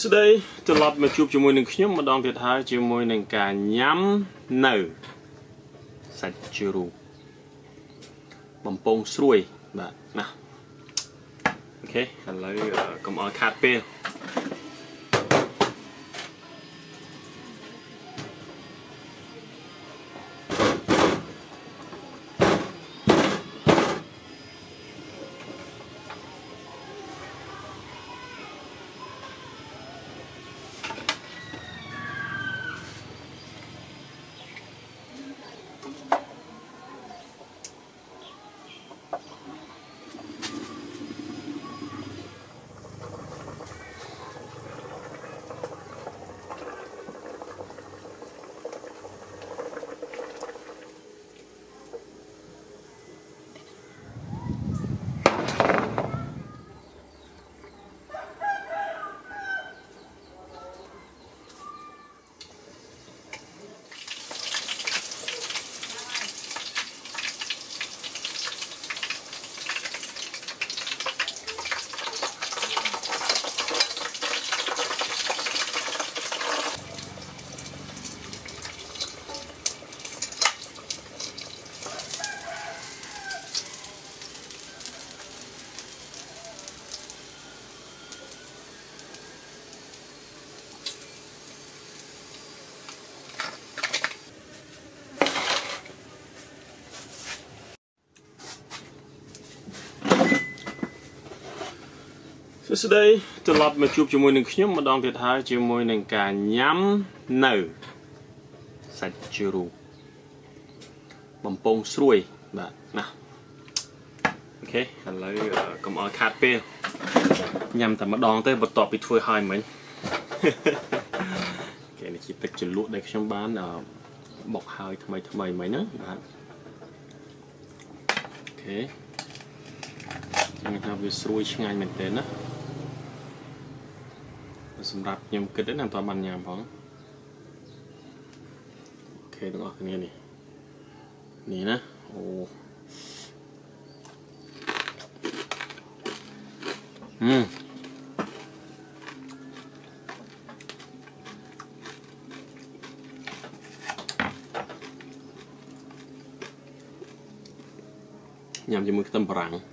ស្ដីត្រឡប់មកជួបជាមួយនឹងខ្ញុំម្ដងទៀតហើយជាមួយនឹងការញ៉ាំនៅសាច់ជ្រូកបំពងស្រួយបាទណាអូខេឥឡូវកុំឲ្យខាតពេលស្ដីត្រឡប់មកជួបជាមួយនឹងខ្ញុំម្ដងទៀតហើយជាមួយនឹងការញ៉ាំនៅសាច់ជ្រូកបំពងស្រួយបាទណាអូខេឥឡូវកុំឲ្យខាតពេលញ៉ាំតែម្ដងទេបន្ទាប់ពីធ្វើហើយមិញគេនេះជាទឹកជ្រលក់ដែលខ្ញុំបានបុកហើយថ្មីមិញណាបាទអូខេខ្ញុំថាវាស្រួយឆ្ងាញ់មែនទែនណាសម្រាប់ខ្ញុំគិតណាតើបានញ៉ាំផងអូខេទាំងអស់គ្នានេះណាអូញ៉ាំជាមួយខ្ទឹមបារាំង